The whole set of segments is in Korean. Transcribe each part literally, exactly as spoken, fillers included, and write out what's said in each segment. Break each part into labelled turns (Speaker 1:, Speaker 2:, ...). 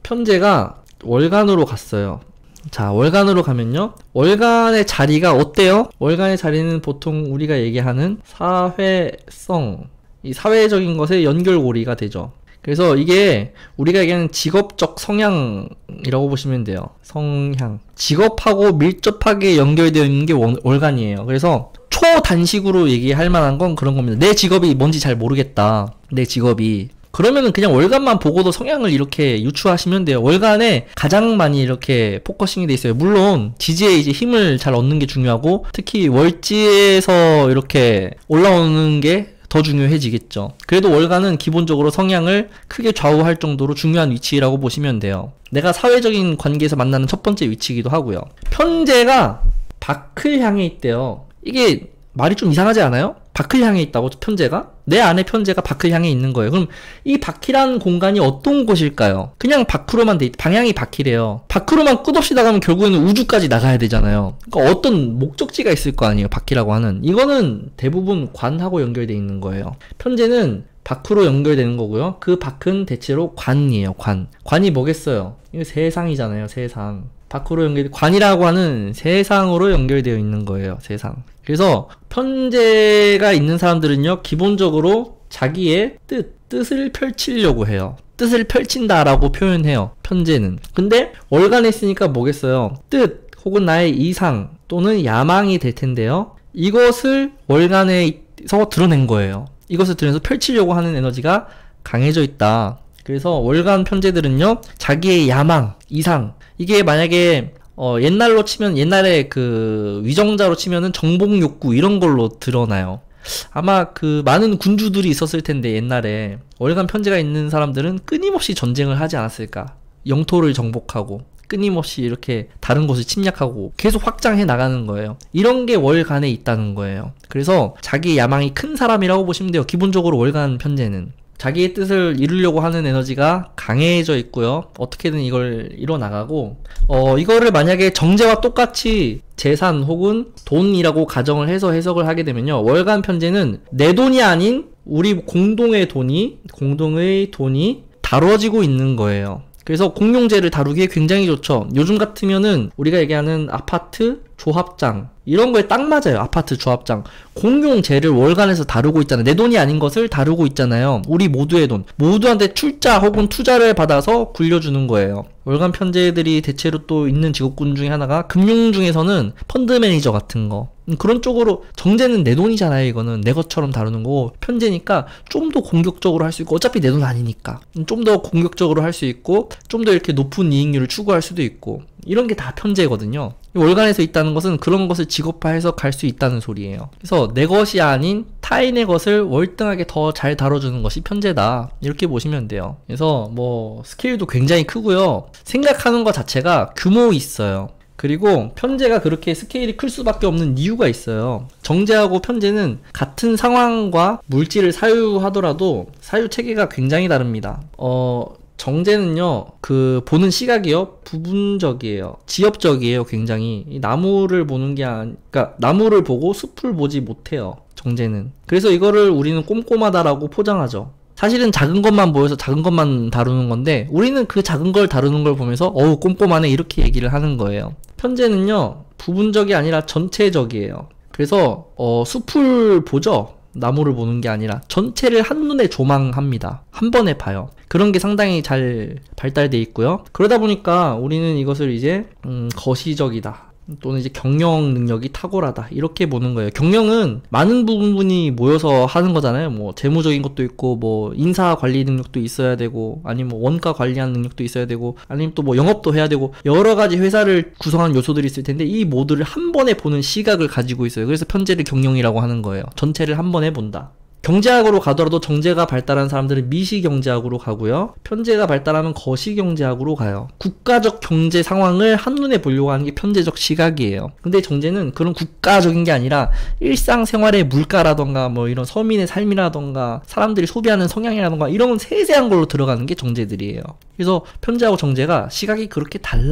Speaker 1: 편제가 월간으로 갔어요. 자, 월간으로 가면요, 월간의 자리가 어때요? 월간의 자리는 보통 우리가 얘기하는 사회성, 이 사회적인 것의 연결고리가 되죠. 그래서 이게 우리가 얘기하는 직업적 성향이라고 보시면 돼요. 성향. 직업하고 밀접하게 연결되어 있는 게 월, 월간이에요. 그래서 초단식으로 얘기할 만한 건 그런 겁니다. 내 직업이 뭔지 잘 모르겠다. 내 직업이. 그러면은 그냥 월간만 보고도 성향을 이렇게 유추하시면 돼요. 월간에 가장 많이 이렇게 포커싱이 돼 있어요. 물론 지지에 이제 힘을 잘 얻는 게 중요하고, 특히 월지에서 이렇게 올라오는 게 더 중요해지겠죠. 그래도 월간은 기본적으로 성향을 크게 좌우할 정도로 중요한 위치라고 보시면 돼요. 내가 사회적인 관계에서 만나는 첫 번째 위치이기도 하고요. 편제가 밖을 향해 있대요. 이게 말이 좀 이상하지 않아요? 밖을 향해 있다고, 편제가? 내 안에 편제가 밖을 향해 있는 거예요. 그럼 이 밖이라는 공간이 어떤 곳일까요? 그냥 밖으로만 돼 있, 방향이 밖이래요. 밖으로만 끝없이 나가면 결국에는 우주까지 나가야 되잖아요. 그러니까 어떤 목적지가 있을 거 아니에요, 밖이라고 하는. 이거는 대부분 관하고 연결돼 있는 거예요. 편제는 밖으로 연결되는 거고요. 그 밖은 대체로 관이에요, 관. 관이 뭐겠어요? 이거 세상이잖아요, 세상. 밖으로 연결, 관이라고 하는 세상으로 연결되어 있는 거예요, 세상. 그래서 편제가 있는 사람들은요, 기본적으로 자기의 뜻, 뜻을 펼치려고 해요. 뜻을 펼친다라고 표현해요, 편제는. 근데 월간에 있으니까 뭐겠어요? 뜻 혹은 나의 이상 또는 야망이 될 텐데요, 이것을 월간에서 드러낸 거예요. 이것을 드러내서 펼치려고 하는 에너지가 강해져 있다. 그래서 월간 편제들은요, 자기의 야망, 이상, 이게 만약에 어 옛날로 치면, 옛날에 그 위정자로 치면은 정복 욕구 이런 걸로 드러나요. 아마 그 많은 군주들이 있었을 텐데, 옛날에 월간 편제가 있는 사람들은 끊임없이 전쟁을 하지 않았을까. 영토를 정복하고 끊임없이 이렇게 다른 곳을 침략하고 계속 확장해 나가는 거예요. 이런 게 월간에 있다는 거예요. 그래서 자기 야망이 큰 사람이라고 보시면 돼요, 기본적으로 월간 편제는. 자기의 뜻을 이루려고 하는 에너지가 강해져 있고요. 어떻게든 이걸 이뤄나가고, 어, 이거를 만약에 정제와 똑같이 재산 혹은 돈이라고 가정을 해서 해석을 하게 되면요, 월간 편제는 내 돈이 아닌 우리 공동의 돈이, 공동의 돈이 다뤄지고 있는 거예요. 그래서 공용재를 다루기에 굉장히 좋죠. 요즘 같으면은 우리가 얘기하는 아파트 조합장, 이런 거에 딱 맞아요. 아파트 조합장. 공용재를 월간에서 다루고 있잖아요. 내 돈이 아닌 것을 다루고 있잖아요. 우리 모두의 돈. 모두한테 출자 혹은 투자를 받아서 굴려주는 거예요. 월간 편제들이 대체로 또 있는 직업군 중에 하나가, 금융 중에서는 펀드 매니저 같은 거. 그런 쪽으로, 정제는 내 돈이잖아요. 이거는 내 것처럼 다루는 거고, 편제니까 좀 더 공격적으로 할 수 있고, 어차피 내 돈 아니니까 좀 더 공격적으로 할 수 있고, 좀 더 이렇게 높은 이익률을 추구할 수도 있고, 이런 게 다 편제거든요. 월간에서 있다는 것은 그런 것을 직업화해서 갈 수 있다는 소리예요. 그래서 내 것이 아닌 타인의 것을 월등하게 더 잘 다뤄주는 것이 편제다, 이렇게 보시면 돼요. 그래서 뭐 스케일도 굉장히 크고요. 생각하는 것 자체가 규모 있어요. 그리고 편제가 그렇게 스케일이 클 수밖에 없는 이유가 있어요. 정제하고 편제는 같은 상황과 물질을 사유하더라도 사유 체계가 굉장히 다릅니다. 어... 정제는요, 그 보는 시각이요, 부분적이에요. 지엽적이에요, 굉장히. 이 나무를 보는 게 아니, 그러니까 나무를 보고 숲을 보지 못해요, 정제는. 그래서 이거를 우리는 꼼꼼하다라고 포장하죠. 사실은 작은 것만 보여서 작은 것만 다루는 건데, 우리는 그 작은 걸 다루는 걸 보면서 어우 꼼꼼하네, 이렇게 얘기를 하는 거예요. 편제는요, 부분적이 아니라 전체적이에요. 그래서 어 숲을 보죠. 나무를 보는 게 아니라 전체를 한눈에 조망합니다. 한 번에 봐요. 그런 게 상당히 잘 발달돼 있고요. 그러다 보니까 우리는 이것을 이제 음, 거시적이다, 또는 이제 경영 능력이 탁월하다, 이렇게 보는 거예요. 경영은 많은 부분이 모여서 하는 거잖아요. 뭐 재무적인 것도 있고, 뭐 인사 관리 능력도 있어야 되고, 아니면 뭐 원가 관리하는 능력도 있어야 되고, 아니면 또 뭐 영업도 해야 되고, 여러 가지 회사를 구성하는 요소들이 있을 텐데, 이 모두를 한 번에 보는 시각을 가지고 있어요. 그래서 편제를 경영이라고 하는 거예요. 전체를 한 번에 본다. 경제학으로 가더라도 정제가 발달한 사람들은 미시경제학으로 가고요. 편제가 발달하면 거시경제학으로 가요. 국가적 경제 상황을 한눈에 보려고 하는 게 편제적 시각이에요. 근데 정제는 그런 국가적인 게 아니라 일상생활의 물가라던가 뭐 이런 서민의 삶이라던가 사람들이 소비하는 성향이라던가 이런 세세한 걸로 들어가는 게 정제들이에요. 그래서 편제하고 정제가 시각이 그렇게 달라요.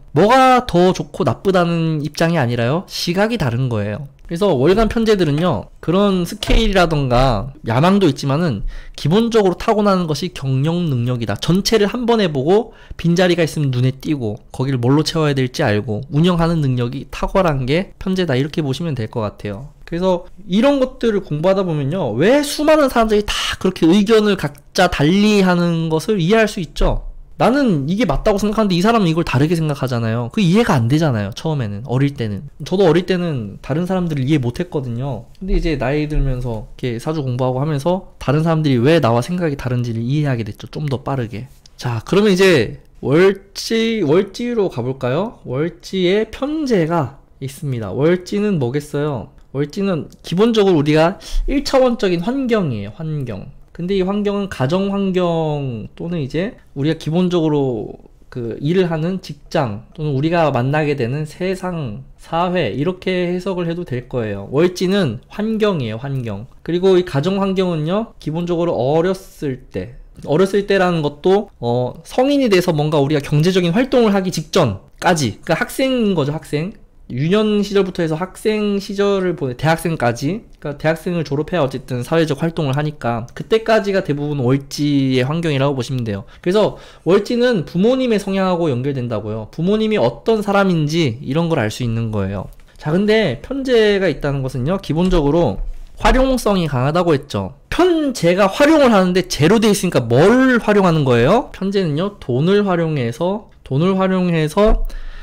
Speaker 1: 뭐가 더 좋고 나쁘다는 입장이 아니라요, 시각이 다른 거예요. 그래서 월간 편제들은요, 그런 스케일이라던가 야망도 있지만은 기본적으로 타고나는 것이 경영 능력이다. 전체를 한 번에 보고 빈자리가 있으면 눈에 띄고 거기를 뭘로 채워야 될지 알고 운영하는 능력이 탁월한 게 편제다, 이렇게 보시면 될 것 같아요. 그래서 이런 것들을 공부하다 보면요, 왜 수많은 사람들이 다 그렇게 의견을 각자 달리 하는 것을 이해할 수 있죠. 나는 이게 맞다고 생각하는데 이 사람은 이걸 다르게 생각하잖아요. 그 이해가 안 되잖아요, 처음에는. 어릴 때는. 저도 어릴 때는 다른 사람들을 이해 못 했거든요. 근데 이제 나이 들면서 이렇게 사주 공부하고 하면서 다른 사람들이 왜 나와 생각이 다른지를 이해하게 됐죠. 좀 더 빠르게. 자, 그러면 이제 월지, 월지로 가볼까요? 월지의 편제가 있습니다. 월지는 뭐겠어요? 월지는 기본적으로 우리가 일 차원적인 환경이에요, 환경. 근데 이 환경은 가정 환경 또는 이제 우리가 기본적으로 그 일을 하는 직장 또는 우리가 만나게 되는 세상, 사회, 이렇게 해석을 해도 될 거예요. 월지는 환경이에요, 환경. 그리고 이 가정 환경은요, 기본적으로 어렸을 때, 어렸을 때라는 것도 어 성인이 돼서 뭔가 우리가 경제적인 활동을 하기 직전까지, 그러니까 학생인 거죠, 학생. 유년 시절부터 해서 학생 시절을 보내 대학생까지, 그러니까 대학생을 졸업해야 어쨌든 사회적 활동을 하니까 그때까지가 대부분 월지의 환경이라고 보시면 돼요. 그래서 월지는 부모님의 성향하고 연결된다고요. 부모님이 어떤 사람인지 이런 걸 알 수 있는 거예요. 자, 근데 편제가 있다는 것은요, 기본적으로 활용성이 강하다고 했죠. 편제가 활용을 하는데 제로 돼 있으니까 뭘 활용하는 거예요? 편제는요, 돈을 활용해서 돈을 활용해서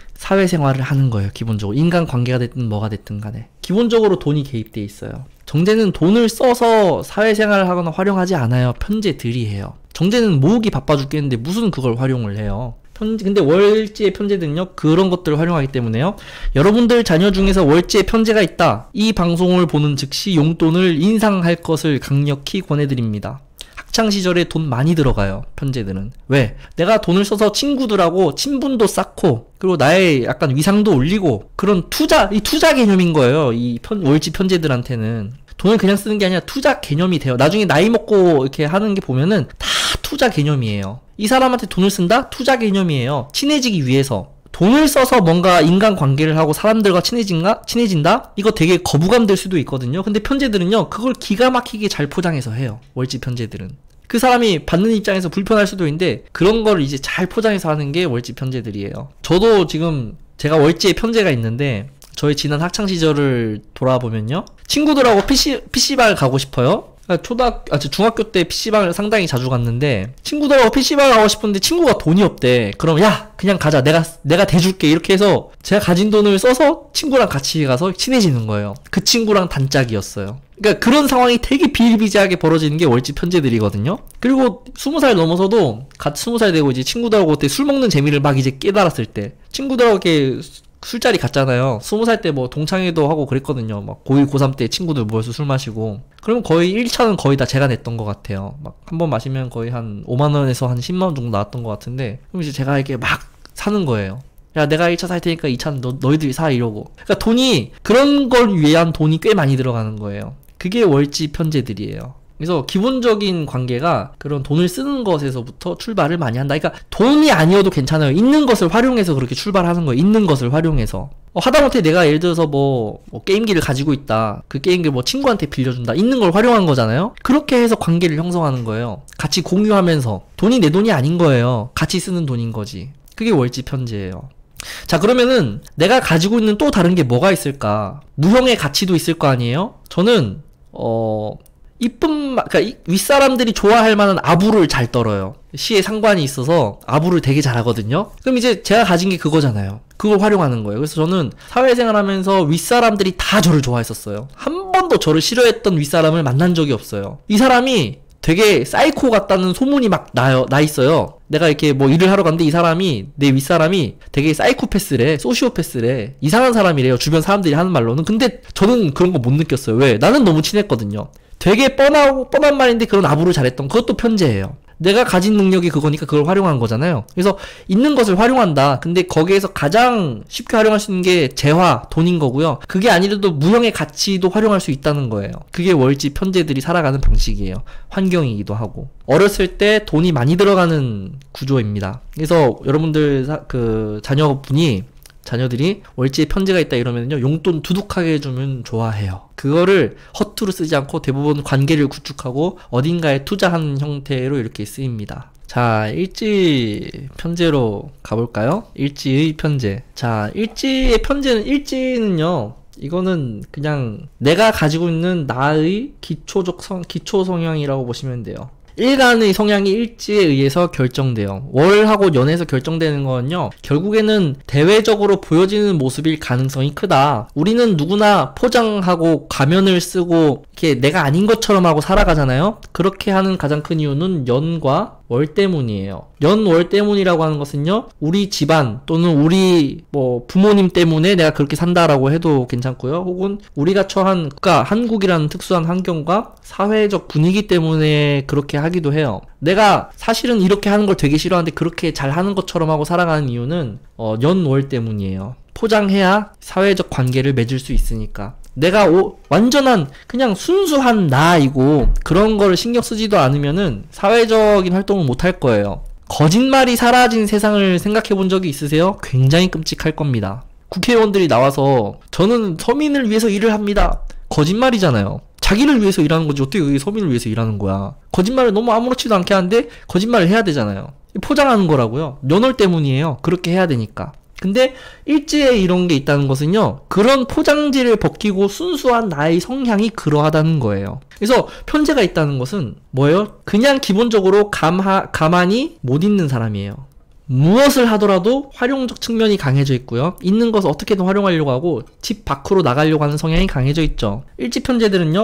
Speaker 1: 사회생활을 하는 거예요. 기본적으로 인간관계가 됐든 뭐가 됐든 간에 기본적으로 돈이 개입돼 있어요. 정제는 돈을 써서 사회생활을 하거나 활용하지 않아요. 편제들이 해요. 정제는 모으기 바빠 죽겠는데 무슨 그걸 활용을 해요. 편제, 근데 월지의 편제들은요, 그런 것들을 활용하기 때문에요, 여러분들 자녀 중에서 월지의 편제가 있다, 이 방송을 보는 즉시 용돈을 인상할 것을 강력히 권해드립니다. 학창시절에 돈 많이 들어가요, 편제들은. 왜? 내가 돈을 써서 친구들하고 친분도 쌓고, 그리고 나의 약간 위상도 올리고, 그런 투자, 이 투자 개념인 거예요, 이 편, 월지 편제들한테는. 돈을 그냥 쓰는 게 아니라 투자 개념이 돼요. 나중에 나이 먹고 이렇게 하는 게 보면은 다 투자 개념이에요. 이 사람한테 돈을 쓴다? 투자 개념이에요. 친해지기 위해서. 돈을 써서 뭔가 인간관계를 하고 사람들과 친해진가? 친해진다? 이거 되게 거부감 될 수도 있거든요. 근데 편제들은요, 그걸 기가 막히게 잘 포장해서 해요. 월지 편제들은. 그 사람이 받는 입장에서 불편할 수도 있는데 그런 걸 이제 잘 포장해서 하는 게 월지 편제들이에요. 저도 지금 제가 월지의 편제가 있는데 저의 지난 학창시절을 돌아보면요, 친구들하고 피씨, 피씨방 가고 싶어요. 초등학, 아, 중학교 때 피씨방을 상당히 자주 갔는데, 친구들하고 피씨방을 가고 싶은데 친구가 돈이 없대. 그럼, 야, 그냥 가자. 내가, 내가 대줄게. 이렇게 해서 제가 가진 돈을 써서 친구랑 같이 가서 친해지는 거예요. 그 친구랑 단짝이었어요. 그러니까 그런 상황이 되게 비일비재하게 벌어지는 게 월지 편제들이거든요. 그리고 스무 살 넘어서도 같이 스무 살 되고 이제 친구들하고 그때 술 먹는 재미를 막 이제 깨달았을 때, 친구들하고 이렇게 술자리 갔잖아요. 스무 살 때 뭐 동창회도 하고 그랬거든요. 막 고이, 고삼 때 친구들 모여서 술 마시고. 그러면 거의 일 차는 거의 다 제가 냈던 것 같아요. 막 한 번 마시면 거의 한 오만 원에서 한 십만 원 정도 나왔던 것 같은데, 그럼 이제 제가 이렇게 막 사는 거예요. 야, 내가 일 차 살 테니까 이 차는 너, 너희들이 사, 이러고. 그러니까 돈이, 그런 걸 위한 돈이 꽤 많이 들어가는 거예요. 그게 월지 편제들이에요. 그래서 기본적인 관계가 그런 돈을 쓰는 것에서부터 출발을 많이 한다. 그러니까 돈이 아니어도 괜찮아요. 있는 것을 활용해서 그렇게 출발하는 거예요. 있는 것을 활용해서. 어, 하다못해 내가 예를 들어서 뭐, 뭐 게임기를 가지고 있다. 그 게임기를 뭐 친구한테 빌려준다. 있는 걸 활용한 거잖아요. 그렇게 해서 관계를 형성하는 거예요. 같이 공유하면서. 돈이 내 돈이 아닌 거예요. 같이 쓰는 돈인 거지. 그게 월지 편제예요. 자, 그러면은 내가 가지고 있는 또 다른 게 뭐가 있을까? 무형의 가치도 있을 거 아니에요? 저는 어... 이쁜, 그러니까 윗사람들이 좋아할 만한 아부를 잘 떨어요. 시에 상관이 있어서 아부를 되게 잘하거든요. 그럼 이제 제가 가진 게 그거잖아요. 그걸 활용하는 거예요. 그래서 저는 사회생활 하면서 윗사람들이 다 저를 좋아했었어요. 한 번도 저를 싫어했던 윗사람을 만난 적이 없어요. 이 사람이 되게 사이코 같다는 소문이 막 나요, 나 있어요. 내가 이렇게 뭐 일을 하러 갔는데 이 사람이, 내 윗사람이 되게 사이코패스래, 소시오패스래, 이상한 사람이래요. 주변 사람들이 하는 말로는. 근데 저는 그런 거 못 느꼈어요. 왜? 나는 너무 친했거든요. 되게 뻔하고, 뻔한 말인데 그런 아부를 잘했던, 그것도 편제예요. 내가 가진 능력이 그거니까 그걸 활용한 거잖아요. 그래서 있는 것을 활용한다. 근데 거기에서 가장 쉽게 활용할 수 있는 게 재화, 돈인 거고요. 그게 아니라도 무형의 가치도 활용할 수 있다는 거예요. 그게 월지 편제들이 살아가는 방식이에요. 환경이기도 하고. 어렸을 때 돈이 많이 들어가는 구조입니다. 그래서 여러분들 사, 그 자녀분이 자녀들이 월지에 편제가 있다 이러면요, 용돈 두둑하게 해주면 좋아해요. 그거를 허투루 쓰지 않고 대부분 관계를 구축하고 어딘가에 투자하는 형태로 이렇게 쓰입니다. 자, 일지 편제로 가볼까요? 일지의 편제. 자, 일지의 편제는, 일지는요, 이거는 그냥 내가 가지고 있는 나의 기초적 성, 기초 성향이라고 보시면 돼요. 일간의 성향이 일지에 의해서 결정돼요. 월하고 연에서 결정되는 거는요, 결국에는 대외적으로 보여지는 모습일 가능성이 크다. 우리는 누구나 포장하고 가면을 쓰고 이렇게 내가 아닌 것처럼 하고 살아가잖아요. 그렇게 하는 가장 큰 이유는 연과 월 때문이에요. 연, 월 때문이라고 하는 것은요, 우리 집안 또는 우리 뭐 부모님 때문에 내가 그렇게 산다라고 해도 괜찮고요. 혹은 우리가 처한 국가, 한국이라는 특수한 환경과 사회적 분위기 때문에 그렇게 하기도 해요. 내가 사실은 이렇게 하는 걸 되게 싫어하는데 그렇게 잘 하는 것처럼 하고 살아가는 이유는 어, 연, 월 때문이에요. 포장해야 사회적 관계를 맺을 수 있으니까. 내가 오, 완전한 그냥 순수한 나이고 그런 거를 신경 쓰지도 않으면은 사회적인 활동을 못 할 거예요. 거짓말이 사라진 세상을 생각해 본 적이 있으세요? 굉장히 끔찍할 겁니다. 국회의원들이 나와서 저는 서민을 위해서 일을 합니다. 거짓말이잖아요. 자기를 위해서 일하는 거지 어떻게 그게 서민을 위해서 일하는 거야. 거짓말을 너무 아무렇지도 않게 하는데 거짓말을 해야 되잖아요. 포장하는 거라고요. 연월 때문이에요. 그렇게 해야 되니까. 근데 일지에 이런 게 있다는 것은요, 그런 포장지를 벗기고 순수한 나의 성향이 그러하다는 거예요. 그래서 편제가 있다는 것은 뭐예요? 그냥 기본적으로 감하, 가만히 못 있는 사람이에요. 무엇을 하더라도 활용적 측면이 강해져 있고요. 있는 것을 어떻게든 활용하려고 하고 집 밖으로 나가려고 하는 성향이 강해져 있죠. 일지 편제들은요,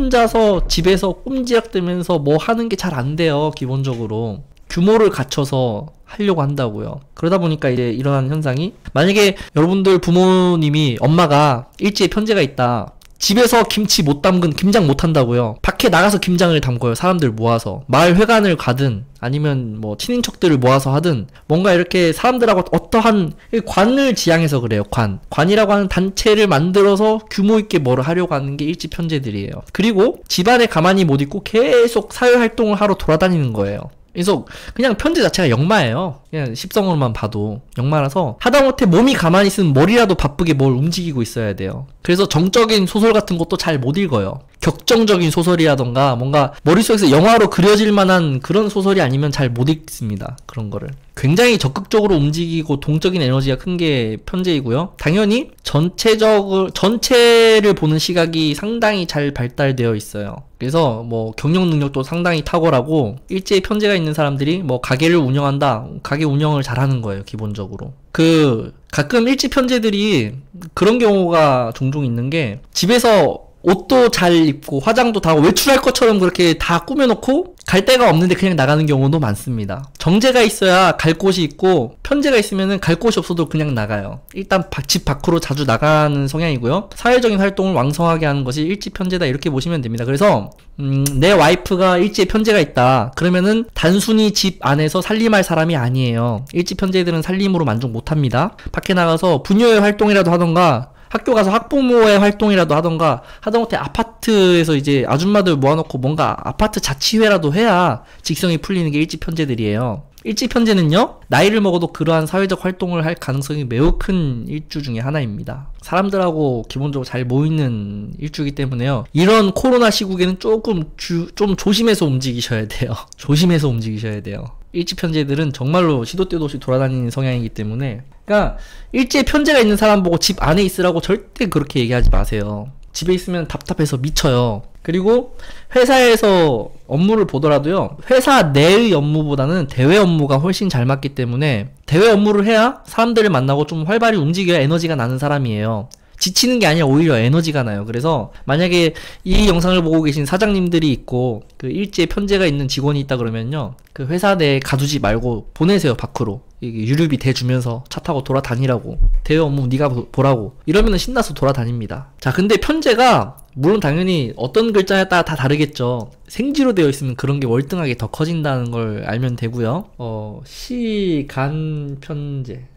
Speaker 1: 혼자서 집에서 꼼지락대면서 뭐 하는 게 잘 안 돼요. 기본적으로 규모를 갖춰서 하려고 한다고요. 그러다 보니까 이제 일어나는 현상이, 만약에 여러분들 부모님이, 엄마가 일지에 편제가 있다. 집에서 김치 못 담근, 김장 못 한다고요. 밖에 나가서 김장을 담궈요. 사람들 모아서. 마을 회관을 가든 아니면 뭐 친인척들을 모아서 하든 뭔가 이렇게 사람들하고 어떠한 관을 지향해서 그래요. 관. 관이라고 하는 단체를 만들어서 규모 있게 뭐를 하려고 하는 게 일지 편제들이에요. 그리고 집안에 가만히 못 있고 계속 사회활동을 하러 돌아다니는 거예요. 그래서 그냥 편제 자체가 역마예요. 그냥 십성으로만 봐도 역마라서 하다못해 몸이 가만히 있으면 머리라도 바쁘게 뭘 움직이고 있어야 돼요. 그래서 정적인 소설 같은 것도 잘 못 읽어요. 격정적인 소설이라던가 뭔가 머릿속에서 영화로 그려질 만한 그런 소설이 아니면 잘 못 읽습니다. 그런 거를. 굉장히 적극적으로 움직이고 동적인 에너지가 큰 게 편제이고요. 당연히 전체적으로, 전체를 보는 시각이 상당히 잘 발달되어 있어요. 그래서 뭐 경영 능력도 상당히 탁월하고, 일제에 편제가 있는 사람들이 뭐 가게를 운영한다, 가게 운영을 잘하는 거예요. 기본적으로. 그 가끔 일지 편제들이 그런 경우가 종종 있는 게, 집에서 옷도 잘 입고 화장도 다 하고 외출할 것처럼 그렇게 다 꾸며놓고 갈 데가 없는데 그냥 나가는 경우도 많습니다. 정제가 있어야 갈 곳이 있고, 편제가 있으면은 갈 곳이 없어도 그냥 나가요. 일단 집 밖으로 자주 나가는 성향이고요. 사회적인 활동을 왕성하게 하는 것이 일지 편제다, 이렇게 보시면 됩니다. 그래서 음, 내 와이프가 일지에 편제가 있다 그러면은 단순히 집 안에서 살림할 사람이 아니에요. 일지 편제들은 살림으로 만족 못합니다. 밖에 나가서 부녀의 활동이라도 하던가, 학교 가서 학부모의 활동이라도 하던가, 하다못해 아파트에서 이제 아줌마들 모아놓고 뭔가 아파트 자치회라도 해야 직성이 풀리는 게 일지 편제들이에요. 일지 편제는요, 나이를 먹어도 그러한 사회적 활동을 할 가능성이 매우 큰 일주 중에 하나입니다. 사람들하고 기본적으로 잘 모이는 일주이기 때문에요, 이런 코로나 시국에는 조금 주, 좀 조심해서 움직이셔야 돼요. 조심해서 움직이셔야 돼요. 일지 편제들은 정말로 시도 때도 없이 돌아다니는 성향이기 때문에, 그러니까 일지에 편제가 있는 사람 보고 집 안에 있으라고 절대 그렇게 얘기하지 마세요. 집에 있으면 답답해서 미쳐요. 그리고 회사에서 업무를 보더라도요, 회사 내의 업무보다는 대외 업무가 훨씬 잘 맞기 때문에 대외 업무를 해야 사람들을 만나고 좀 활발히 움직여야 에너지가 나는 사람이에요. 지치는 게 아니라 오히려 에너지가 나요. 그래서 만약에 이 영상을 보고 계신 사장님들이 있고 그 일지에 편제가 있는 직원이 있다 그러면요, 그 회사 내에 가두지 말고 보내세요. 밖으로. 이게 유류비 대주면서 차 타고 돌아다니라고, 대외 업무 네가 보라고, 이러면은 신나서 돌아다닙니다. 자, 근데 편제가 물론 당연히 어떤 글자에 따라 다 다르겠죠. 생지로 되어 있으면 그런 게 월등하게 더 커진다는 걸 알면 되고요. 어, 시, 간, 편제.